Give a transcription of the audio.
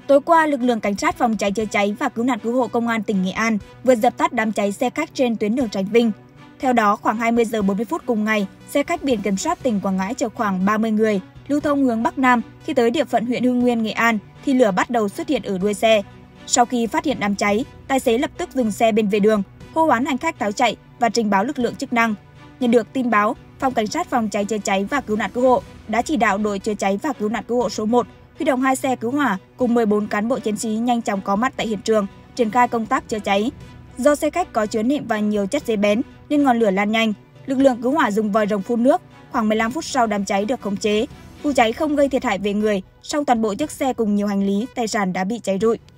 Tối qua, lực lượng cảnh sát phòng cháy chữa cháy và cứu nạn cứu hộ công an tỉnh Nghệ An vừa dập tắt đám cháy xe khách trên tuyến đường Tránh Vinh. Theo đó, khoảng 20 giờ 40 phút cùng ngày, xe khách biển kiểm soát tỉnh Quảng Ngãi chở khoảng 30 người lưu thông hướng Bắc Nam. Khi tới địa phận huyện Hưng Nguyên, Nghệ An thì lửa bắt đầu xuất hiện ở đuôi xe. Sau khi phát hiện đám cháy, tài xế lập tức dừng xe bên vệ đường, hô hoán hành khách tháo chạy và trình báo lực lượng chức năng. Nhận được tin báo, Phòng Cảnh sát phòng cháy chữa cháy và cứu nạn cứu hộ đã chỉ đạo đội chữa cháy và cứu nạn cứu hộ số 1 huy động 2 xe cứu hỏa cùng 14 cán bộ chiến sĩ nhanh chóng có mặt tại hiện trường, triển khai công tác chữa cháy. Do xe khách có chứa nệm và nhiều chất giấy bén nên ngọn lửa lan nhanh, lực lượng cứu hỏa dùng vòi rồng phun nước. Khoảng 15 phút sau đám cháy được khống chế. Vụ cháy không gây thiệt hại về người, song toàn bộ chiếc xe cùng nhiều hành lý, tài sản đã bị cháy rụi.